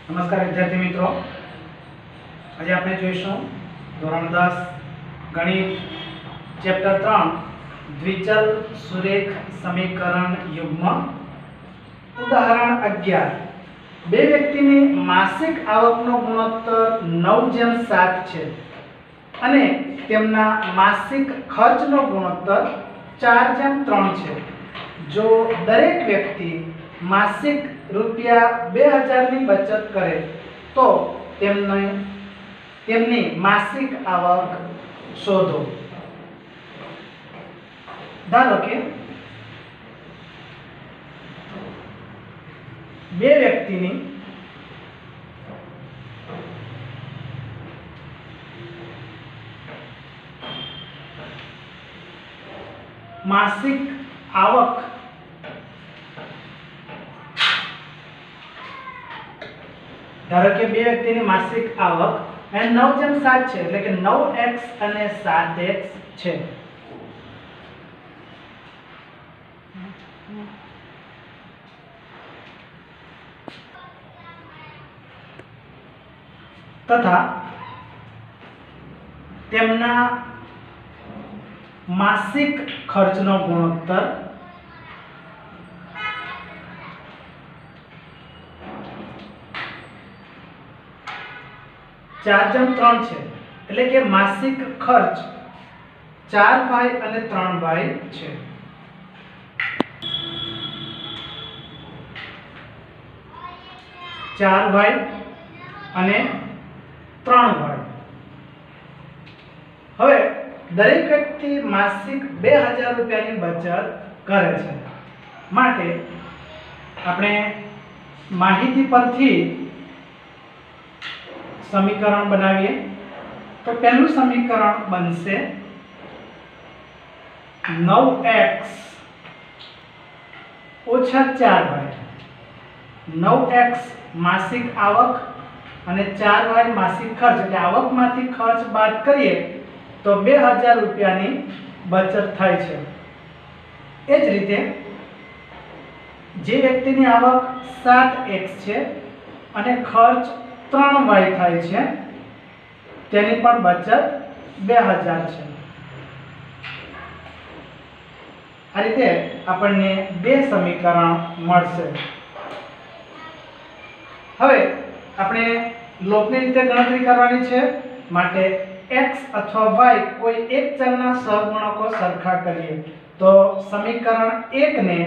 નમસ્કાર વિદ્યાર્થી મિત્રો, આજે આપણે જોઈશું ધોરણ 10 ગણિત ચેપ્ટર 3 દ્વિચલ સુરેખ સમીકરણ યુગ્મ ઉદાહરણ 11 બે વ્યક્તિની માસિક આવકનો ગુણોત્તર 9:7 છે અને તેમના માસિક ખર્ચનો ગુણોત્તર 4:3 છે। જો દરેક વ્યક્તિ માસિક ₹2000 ની બચત કરે તો તેમની માસિક આવક શોધો। ધારો કે બે વ્યક્તિની માસિક આવક ધારો કે બે વ્યક્તિની માસિક આવક અને 9:7 છે એટલે કે 9x અને 7x છે। તથા તેમના માસિક ખર્ચનો ગુણોત્તર 4:3 છે એટલે કે માસિક ખર્ચ 4y અને 3y છે। અને 3y। હવે દરેક વ્યક્તિ માસિક 2000 રૂપિયાની બચત કરે છે માટે આપણે માહિતી પરથી समीकरण बनाइए। तो पहलू समीकरण बनसे 9x ओछा 4y। 9x मासिक आवक અને 4y मासिक खर्च એટલે આવક માંથી ખર્ચ બાદ કરીએ તો 2000 રૂપિયાની બચત થાય છે। એ જ રીતે જે વ્યક્તિની આવક 7x છે અને ખર્ચ 3y થાય છે તેની પણ બચત 2000 છે। આ રીતે આપણને બે સમીકરણ મળશે। હવે આપણે લોપની રીતે ગણતરી કરવાની છે માટે x અથવા y કોઈ એક ચલના સહગુણકો સરખા કરીએ તો સમીકરણ 1 ને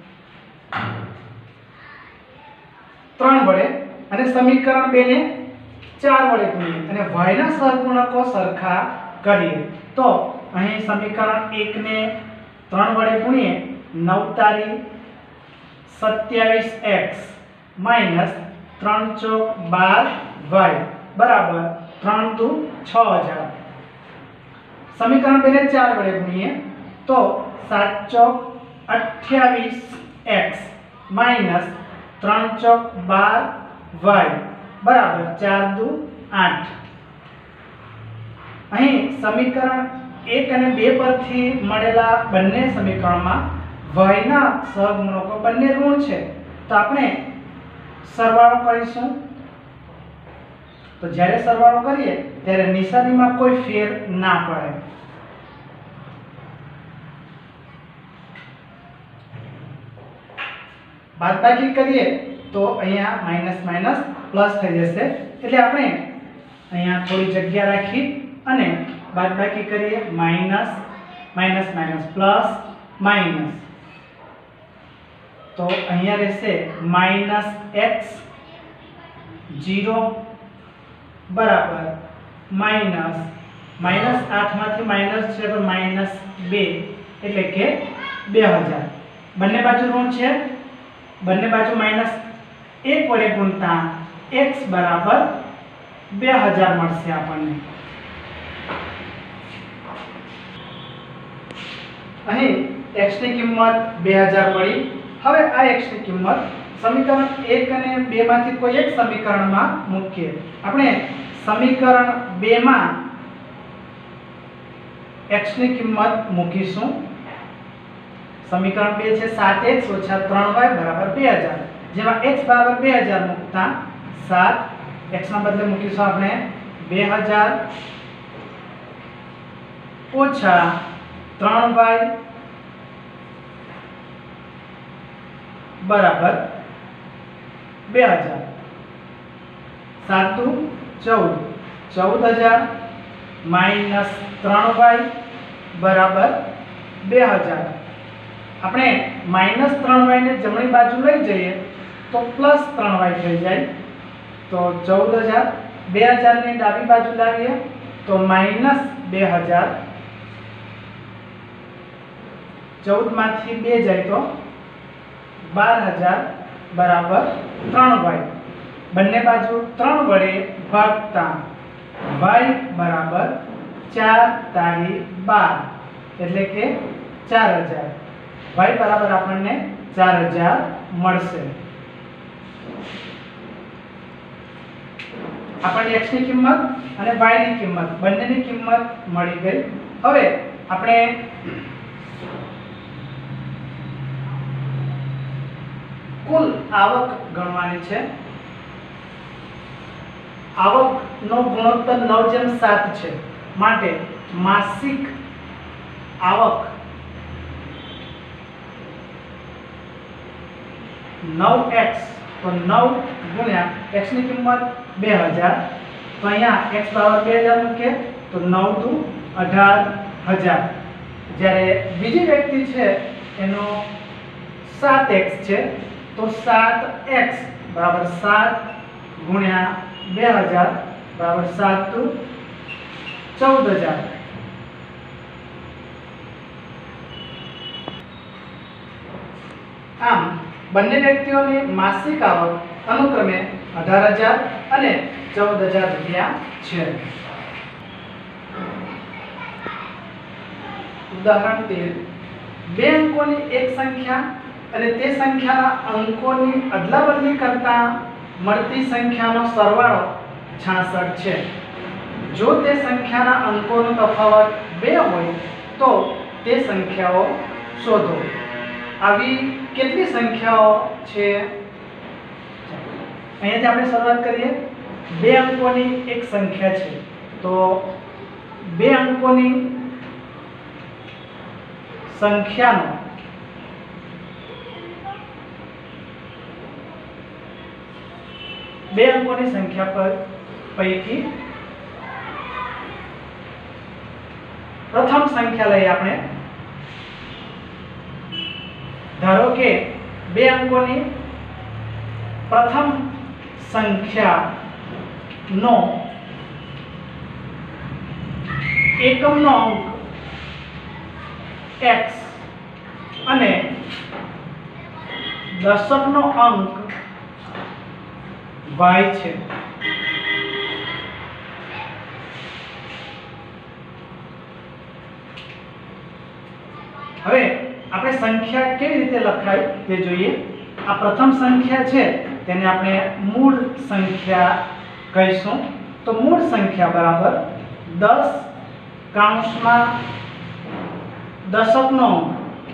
3 વડે અને સમીકરણ 2 ને 4 વડે ગુણીએ અને y ના સહગુણકો સરખા કરીએ તો અહીં સમીકરણ 1 ને 3 વડે ગુણીએ 9 તારી 27x - 3 ચોક 12y બરાબર 3 દુ 6000। સમીકરણ 2 ને 4 વડે ગુણીએ તો 7 ચોક 28x - 3 ચોક 12y बराबर 4 दू 8। અહીં સમીકરણ 1 અને 2 પરથી મળેલા બંને સમીકરણમાં y ના સહગુણકો બંને ઋણ છે તો આપણે સરવાળો કરીશું। તો જ્યારે સરવાળો કરીએ ત્યારે નિશાનીમાં કોઈ ફેર ના પડે। બાદબાકી કરીએ તો અહીંયા માઈનસ માઈનસ પ્લસ થઈ જશે એટલે આપણે અહીંયા થોડી જગ્યા રાખી અને બાદબાકી કરીએ minus minus minus plus minus તો અહીંયા રહેશે -x 0 બરાબર માઈનસ 8 માંથી માઈનસ છે તો -2 એટલે કે 2000। બંને બાજુ ઋણ છે બંને બાજુ -1 વડે ગુણતા x બરાબર 2000 મળશે આપણને। અહીં x ની કિંમત 2000 મળી। હવે આ x ની કિંમત સમીકરણ 1 અને 2 માંથી કોઈ એક સમીકરણમાં મૂકીએ। આપણે સમીકરણ 2 માં x ની કિંમત મૂકીશું। समीकरण 2 છે 7x - 3y = 2000 જેમાં x = 2000 મૂકતા 7 x ના બદલે મૂકીશું આપણે 2000 ઓછા 3y બરાબર 2000 7 દુ 14 14000 માઈનસ 3y બરાબર 2000 આપણે માઈનસ 3y ને જમણી બાજુ લઈ જઈએ તો પ્લસ 3y થઈ જાય તો 14000 2000 ને ડાબી બાજુ લાવીએ તો માઈનસ 2000 14 માંથી 2 જાય તો 12000 બરાબર 3y બંને બાજુ 3 વડે ભાગતા y બરાબર 4 તારી 12 એટલે કે 4000 y બરાબર આપણને 4000 મળશે। આપણને x ની કિંમત અને y ની કિંમત બંનેની કિંમત મળી ગઈ। હવે આપણે કુલ આવક ગણવાની છે। આવકનો ગુણોત્તર 9:7 છે માટે માસિક આવક 9x તો 9 ગુણ્યા x ની કિંમત 2000 તો અહીંયા x બરાબર 2000 મૂકે તો 9 દુ 18000 જ્યારે બીજી વ્યક્તિ છે એનો 7x છે તો 7x બરાબર 7 ગુણ્યા 2000 બરાબર 7 દુ 14000 આમ બંને વ્યક્તિઓની માસિક આવક અનુક્રમે 18000 અને 14000 રૂપિયા છે। ઉદાહરણ 13 બે અંકોની એક સંખ્યા અને તે સંખ્યાના અંકોની અદલાબદલી કરતા મળતી સંખ્યાનો સરવાળો 66 છે। જો તે સંખ્યાના અંકોનો તફાવત 2 હોય તો તે સંખ્યાઓ શોધો। આવી કેટલી સંખ્યાઓ છે? અહીંયાથી આપણે શરૂઆત કરીએ। બે અંકોની એક સંખ્યા છે તો બે અંકોની સંખ્યાનો બે અંકોની સંખ્યા પર પૈકી પ્રથમ સંખ્યા લઈએ આપણે। ધારો કે બે અંકોની પ્રથમ સંખ્યાનો એકમનો અંક x અને દશકનો અંક y છે। હવે આપણે સંખ્યા કેવી રીતે લખાય તે જોઈએ। આ પ્રથમ સંખ્યા છે તેને આપણે મૂળ સંખ્યા કહીશું તો મૂળ સંખ્યા બરાબર 10 કૌંસમાં દશકનો અંક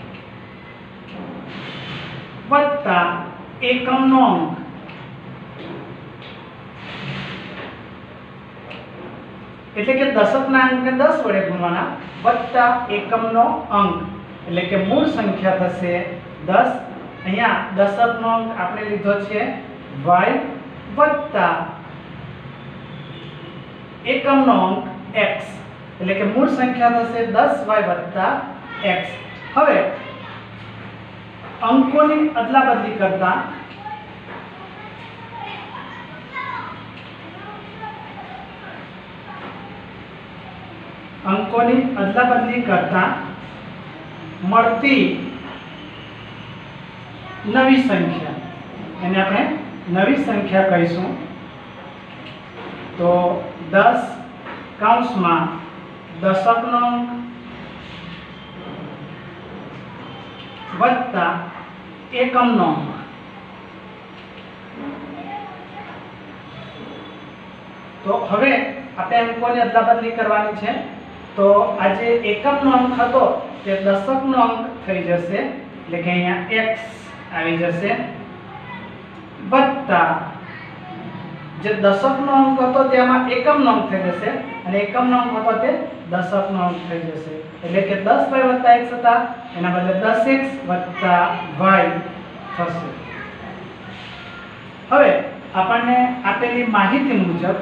વત્તા એકમનો અંક એટલે કે દશકના અંકને 10 વડે ગુણવાના વત્તા એકમનો અંક એટલે કે મૂળ સંખ્યા થશે 10। અહીંયા દશકનો અંક આપણે લીધો છે y વત્તા એકમનો અંક x એટલે કે મૂળ સંખ્યા થશે 10y વત્તા x। હવે અંકોની અદલાબદલી કરતા મળતી નવી સંખ્યા એને આપણે નવી સંખ્યા કહીશું તો 10 કૌંસમાં દશકનો અંક વત્તા એકમનો અંક। તો હવે આપણે અંકોની અદલાબદલી કરવાની છે તો આ જે એકમનો અંક હતો તે દશકનો અંક થઈ જશે એટલે કે અહીંયા x આવી જશે વત્તા જે દશકનો અંક હતો તેમાં એકમનો અંક થઈ જશે અને એકમનો અંક હતો તે દશકનો અંક થઈ જશે એટલે કે 10y + x હતા એના બદલે 10x + y થશે। હવે આપણને આપેલી માહિતી મુજબ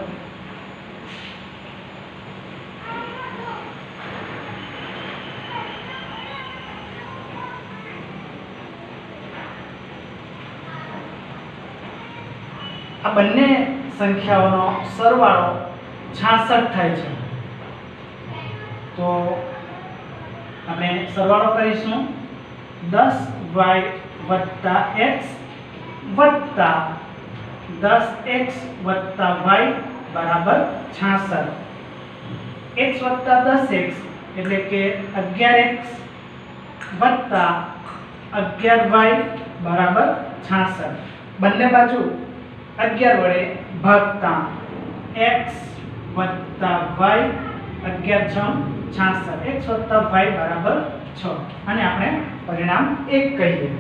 આ બંને સંખ્યાઓનો સરવાળો 66 થાય છે। તો આપણે સરવાળો કરીશું 10y + x વત્તા 10x + y બરાબર 66। x વત્તા 10x એટલે કે 11x વત્તા 11y બરાબર 66। બંને બાજુ 11 વડે ભાગતા x વત્તા y 11 × 66 x વત્તા y બરાબર 6 અને આપણે પરિણામ 1 કહીએ।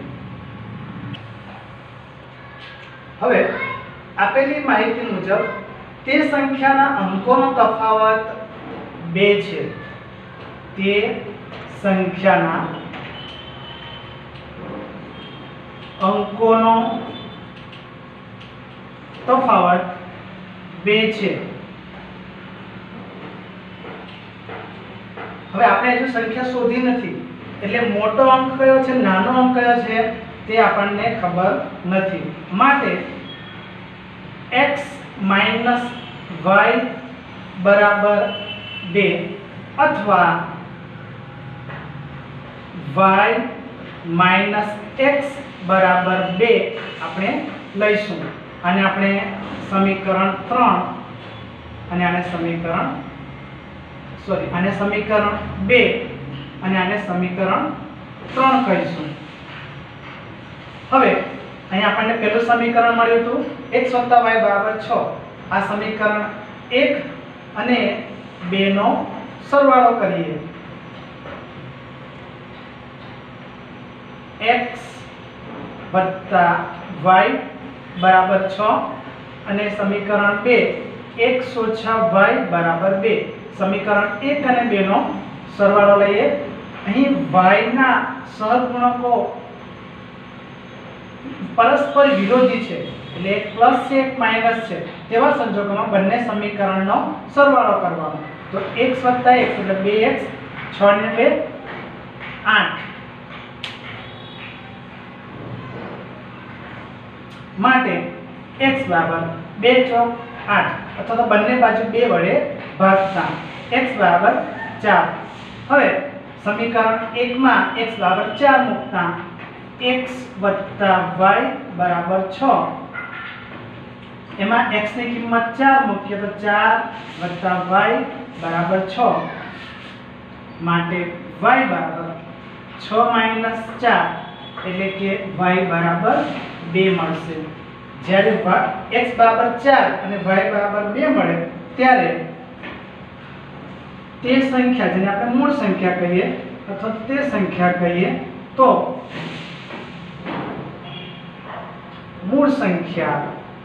હવે આપેલી માહિતી મુજબ તે સંખ્યાના અંકોનો તફાવત 2 છે। તે સંખ્યાના અંકોનો તફાવત 2 છે। હવે આપણે હજુ સંખ્યા શોધી નથી એટલે મોટો અંક કયો છે નાનો અંક કયો છે તે આપણને ખબર નથી। માટે x - y બરાબર 2 અથવા y - x બરાબર 2 આપણે લઈશું। આને આપણે સમીકરણ 3 અને આને સમીકરણ 2 અને આને સમીકરણ 3 કહીશું। હવે અહીં આપણને પહેલું સમીકરણ મળ્યું હતું x + y બરાબર 6। આ સમીકરણ 1 અને 2 નો સરવાળો કરીએ। x + y બરાબર 6 અને સમીકરણ 2 x - y બરાબર 2। સમીકરણ 1 અને 2 નો સરવાળો લઈએ। અહીં y ના સહગુણકો પરસ્પર વિરોધી છે એટલે એક પ્લસ છે એક માઈનસ છે। તેવા સંજોગોમાં બંને સમીકરણનો સરવાળો કરવાનો। તો x + x એટલે 2x 6 ને 2 8 માટે x બરાબર 2 × 8 અથવા તો બંને બાજુ 2 વડે ભાગતા x બરાબર 4। હવે સમીકરણ 1 માં x બરાબર 4 મૂકતા x + y બરાબર 6 એમાં x ની કિંમત 4 મૂકીએ તો 4 + y બરાબર 6 માટે y બરાબર 6 - 4 એટલે કે y બરાબર 2 મળશે। જ્યારે x બરાબર 4 અને y બરાબર 2 મળે ત્યારે તે સંખ્યા જેને આપણે મૂળ સંખ્યા કહીએ અથવા તે સંખ્યા કહીએ તો મૂળ સંખ્યા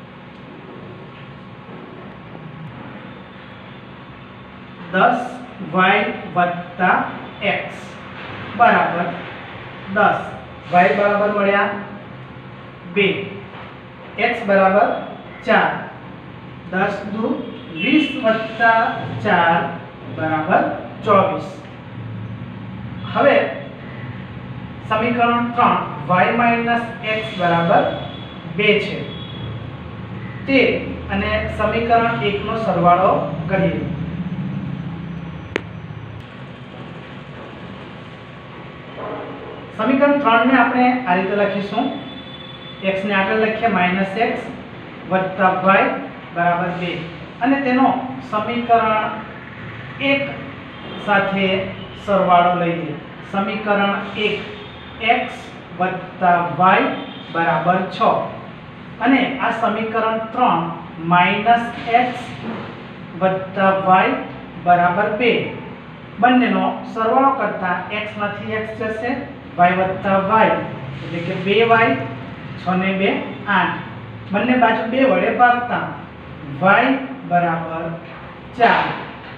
દસ y + x બરાબર 10। y બરાબર મળ્યા 2 x બરાબર 4 10 દુ 20 + 4 બરાબર 24। હવે સમીકરણ 3 y - x બરાબર 2 છે તે અને સમીકરણ 1 નો સરવાળો કરીએ। સમીકરણ 3 ને આપણે આ રીતે લખીશું x ને આગળ લખીએ -x + y બરાબર 2 અને તેનો સમીકરણ 1 સાથે સરવાળો લઈએ। સમીકરણ 1 x + y બરાબર 6 અને આ સમીકરણ 3 -x + y બરાબર 2 બંનેનો સરવાળો કરતા x માંથી x જશે y + y એટલે કે 2y 6 ને 2 8 બંને બાજુ 2 વડે ભાગતા y બરાબર 4.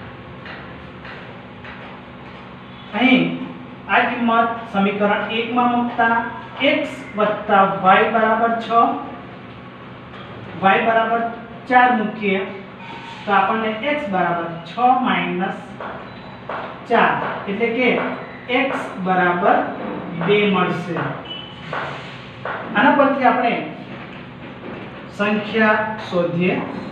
અહીં આ કિંમત સમીકરણ 1 માં મૂકતા x + y બરાબર 6, y બરાબર 4 મૂકીએ તો આપણને x બરાબર 6 - 4 એટલે કે x બરાબર 2 મળશે. આના પરથી આપણે સંખ્યા શોધીએ.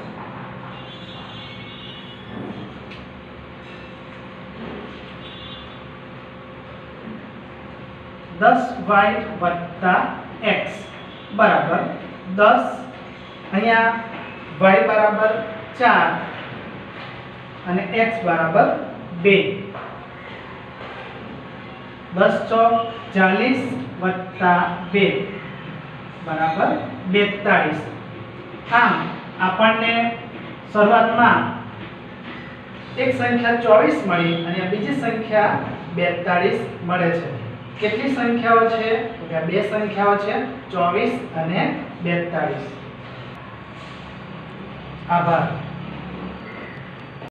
y + x બરાબર 10. અહીંયા y બરાબર 4 અને x બરાબર 2. 10 ચોક 40 + 2 બરાબર 42. આમ આપણને શરૂઆતમાં એક સંખ્યા 24 મળી અને બીજી સંખ્યા 42 મળે છે. કેટલી સંખ્યાઓ છે? તો કે બે સંખ્યાઓ છે, 24 અને 42. આભાર.